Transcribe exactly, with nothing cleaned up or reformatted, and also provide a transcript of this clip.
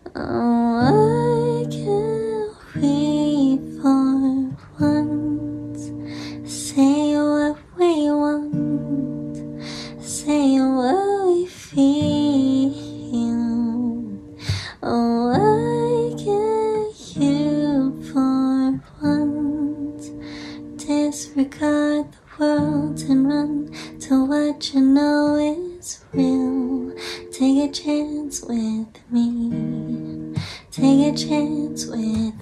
Oh, why can't we for once say what we want, say what we feel? Oh, why can't you for once disregard the world and run to what you know is real? Take a chance with me, take a chance with